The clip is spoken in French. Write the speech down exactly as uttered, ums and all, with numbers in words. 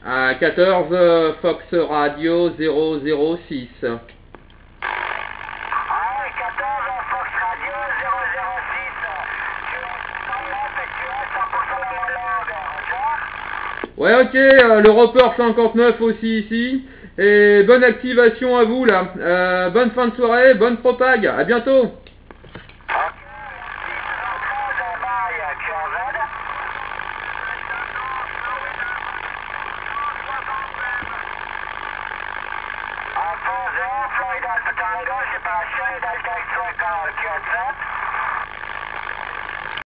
À quatorze, euh, Fox Radio zéro zéro six. Ah, quatorze, Fox Radio zéro zéro six. Tu es cent pour cent dans la langue, Ouais, ok, euh, le report cinquante-neuf aussi ici. Et bonne activation à vous là. Euh, bonne fin de soirée, bonne propague. À bientôt. Florida Tango, séparation, Delta X-Ray,